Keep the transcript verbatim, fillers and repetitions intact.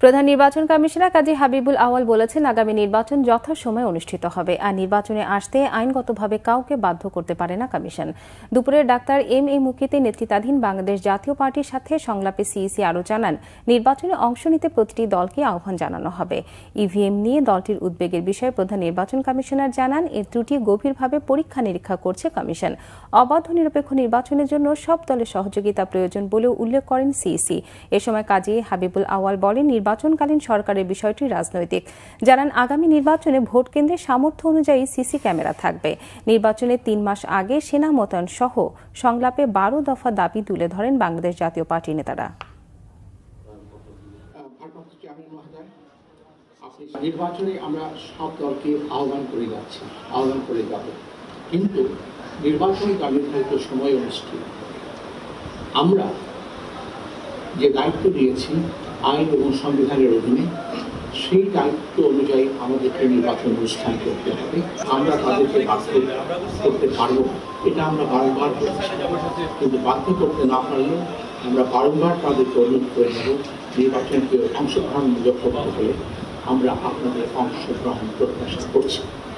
প্রধান নির্বাচন কমিশনার কাজী হাবিবুল আওয়াল বলেছেন, আগামী নির্বাচন যথাসময়ে অনুষ্ঠিত হবে আর নির্বাচনে আসতে আইনগতভাবে কাউকে বাধ্য করতে পারে না কমিশন। দুপুরে ডাক্তার এম এ মুকিতে নেতৃত্বাধীন বাংলাদেশ জাতীয় পার্টির সাথে সংলাপে সিইসি আরও জানান, নির্বাচনে অংশ নিতে প্রতিটি দলকে আহ্বান জানানো হবে। ইভিএম নিয়ে দলটির উদ্বেগের বিষয়ে প্রধান নির্বাচন কমিশনার জানান, এর ত্রুটি গভীরভাবে পরীক্ষা নিরীক্ষা করছে কমিশন। অবাধ নিরপেক্ষ নির্বাচনের জন্য সব দলের সহযোগিতা প্রয়োজন বলেও উল্লেখ করেন সিইসি। এ সময় কাজী হাবিবুল আওয়াল বলেন, নির্বাচনকালীন সরকারের বিষয়টি রাজনৈতিক। জানান, আগামী নির্বাচনে ভোট কেন্দ্রে সামর্থ্য অনুযায়ী সিসি ক্যামেরা থাকবে। নির্বাচনের তিন মাস আগে সেনা মোতায়েন সহ সংলাপে বারো দফা দাবি তুলে ধরেন বাংলাদেশ জাতীয় পার্টির নেতারা। নির্বাচনে আমরা সব দলকে আহ্বান করে যাচ্ছি, আহ্বান করে যাব, কিন্তু নির্বাচনটা নির্ধারিত সময় অনুষ্ঠিত। আমরা যে দায়িত্ব দিয়েছি আইন এবং সংবিধানের অধীনে, সেই দায়িত্ব অনুযায়ী আমাদেরকে নির্বাচন অনুষ্ঠান করতে হবে। আমরা তাদেরকে বাধ্য করতে পারব না, এটা আমরা বারংবার বলছি, কিন্তু বাধ্য করতে না পারলেও আমরা বারংবার তাদেরকে অনুরোধ করে নেব, নির্বাচনকে অংশগ্রহণমূলক করতে হলে আমরা আপনাদের অংশগ্রহণ প্রত্যাশা করছি।